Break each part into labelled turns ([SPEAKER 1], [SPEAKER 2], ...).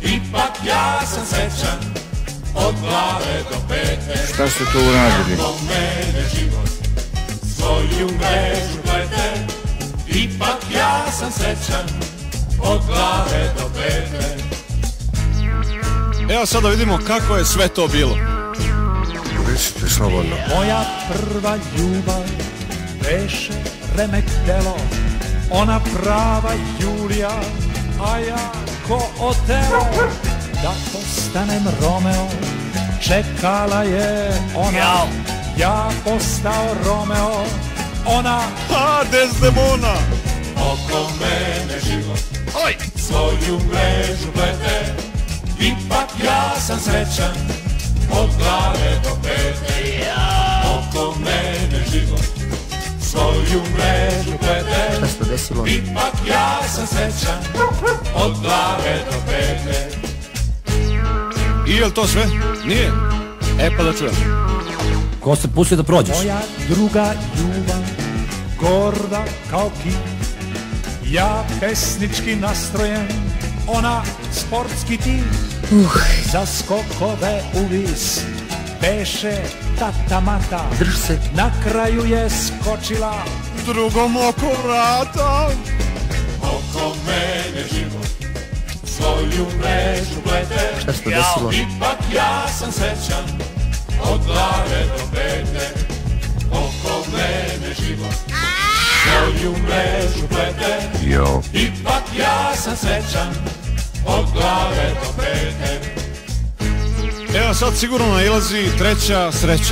[SPEAKER 1] ipak ja sam srećan od glave do pete.
[SPEAKER 2] Šta ste to uradili?
[SPEAKER 1] Kako mene život svoju mrežu plete, ipak ja sam srećan od glave do pete.
[SPEAKER 3] Evo sad da vidimo kako je sve to bilo.
[SPEAKER 2] Recite slobodno.
[SPEAKER 4] Moja prva ljubav beše remek delo, ona prava Julija, a ja ko Otelo. Da postanem Romeo, čekala je ona, ja postao Romeo, ona
[SPEAKER 3] Desdemona.
[SPEAKER 1] Oko mene život svoju mrežu plete, ipak ja sam srećan od glave do pete. Oko mene život svoju mrežu plete,
[SPEAKER 2] Šta se to desilo?
[SPEAKER 1] ipak ja sam srećan od glave do pete.
[SPEAKER 3] I je li to sve? Nije? E pa da čujem.
[SPEAKER 5] Ko se pustio da prođeš?
[SPEAKER 4] moja druga ljubav, gorda kao kip, ja pesnički nastrojen, ona sportski tip. Za skokove uvis beše tata mata,
[SPEAKER 2] Drž se.
[SPEAKER 4] na kraju je skočila.
[SPEAKER 3] Drugom oko vrata.
[SPEAKER 1] Oko mene život svoju mrežu plete,
[SPEAKER 2] Šta se to desilo?
[SPEAKER 1] ipak ja sam srećan od glave do pete. Oko mene život svoju mrežu plete,
[SPEAKER 2] Jo.
[SPEAKER 1] ipak ja sam srećan od glave do pete.
[SPEAKER 3] Evo sad sigurno nailazi treća sreća.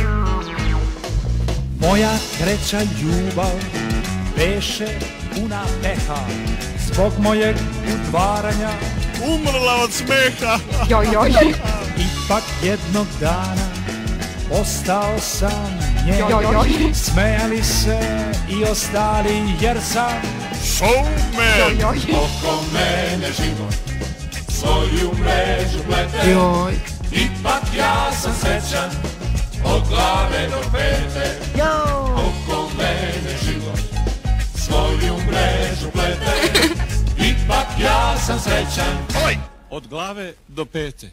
[SPEAKER 4] Moja treća ljubav beše puna peha, zbog mojeg udvaranja,
[SPEAKER 3] Umrla od smeha.
[SPEAKER 4] ipak jednog dana ostao sam njen. Smejali se i ostali jer sam
[SPEAKER 3] Showman.
[SPEAKER 1] Oko mene život svoju mrežu plete,
[SPEAKER 2] Joj.
[SPEAKER 1] ipak ja sam srećan od glave do pete. Oko mene život svoju mrežu plete, ipak ja sam srećan.
[SPEAKER 3] Od glave do pete.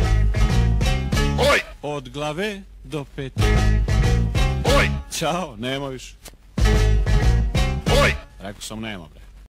[SPEAKER 3] Od glave do pete. Ćao, nema više. Rekao sam nema, bre.